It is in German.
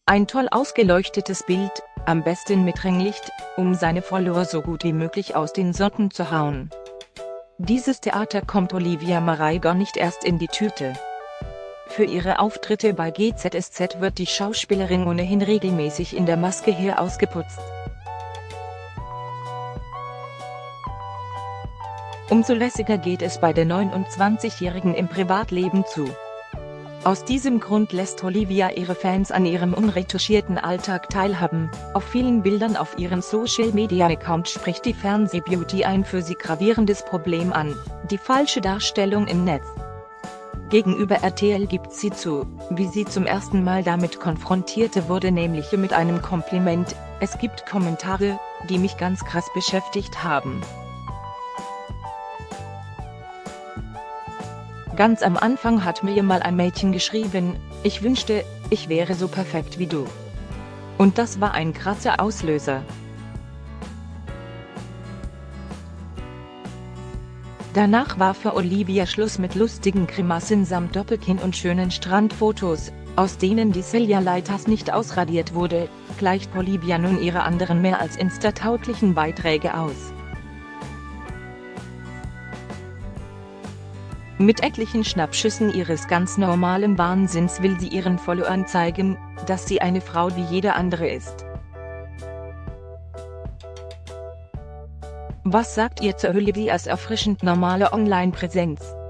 Ein toll ausgeleuchtetes Bild, am besten mit Ringlicht, um seine Follower so gut wie möglich aus den Socken zu hauen. Dieses Theater kommt Olivia Maraigo nicht erst in die Tüte. Für ihre Auftritte bei GZSZ wird die Schauspielerin ohnehin regelmäßig in der Maske hier ausgeputzt. Umso lässiger geht es bei der 29-Jährigen im Privatleben zu. Aus diesem Grund lässt Olivia ihre Fans an ihrem unretuschierten Alltag teilhaben. Auf vielen Bildern auf ihrem Social-Media-Account spricht die Fernsehbeauty ein für sie gravierendes Problem an: die falsche Darstellung im Netz. Gegenüber RTL gibt sie zu, wie sie zum ersten Mal damit konfrontiert wurde, nämlich mit einem Kompliment: Es gibt Kommentare, die mich ganz krass beschäftigt haben. Ganz am Anfang hat mir mal ein Mädchen geschrieben: Ich wünschte, ich wäre so perfekt wie du. Und das war ein krasser Auslöser. Danach war für Olivia Schluss mit lustigen Grimassen samt Doppelkinn und schönen Strandfotos, aus denen die Cellulite nicht ausradiert wurde, gleicht Olivia nun ihre anderen mehr als insta-tauglichen Beiträge aus. Mit etlichen Schnappschüssen ihres ganz normalen Wahnsinns will sie ihren Followern zeigen, dass sie eine Frau wie jede andere ist. Was sagt ihr zu Olivias erfrischend normale Online-Präsenz?